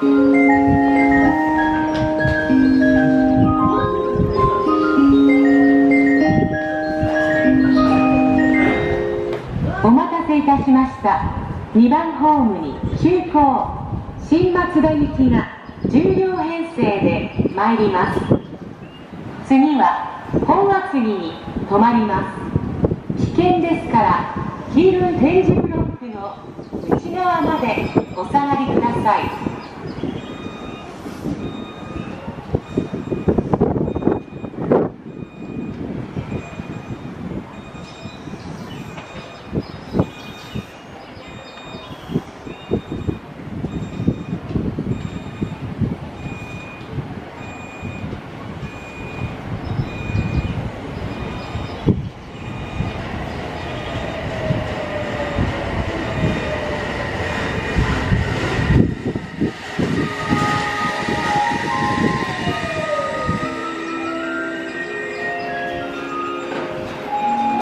お待たせいたしました。2番ホームに急行新松田行きが10両編成で参ります。次は本厚木に止まります。危険ですから黄色い点字ブロックの内側までお下がりください。